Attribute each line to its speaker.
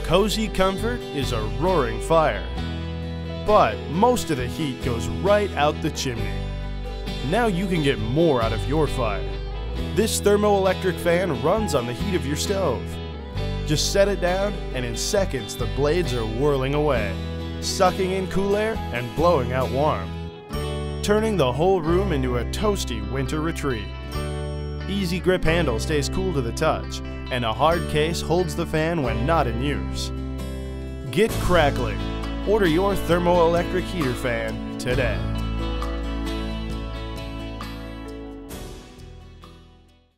Speaker 1: Cozy comfort is a roaring fire, but most of the heat goes right out the chimney. Now you can get more out of your fire. This thermoelectric fan runs on the heat of your stove. Just set it down and in seconds the blades are whirling away, sucking in cool air and blowing out warm, turning the whole room into a toasty winter retreat. Easy grip handle stays cool to the touch, and a hard case holds the fan when not in use. Get crackling! Order your thermoelectric heater fan today.